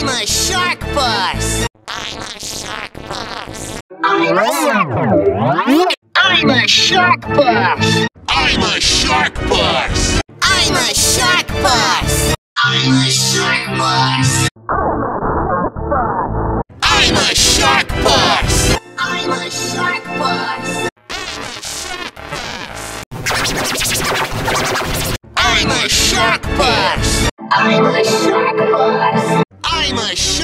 I'm a shark boss. I'm a shark boss. I'm a shark boss. I'm a shark boss. I'm a shark boss. I'm a shark boss. I'm a shark boss. I'm a shark boss. I'm a shark boss. I'm a shark boss. I'm a shark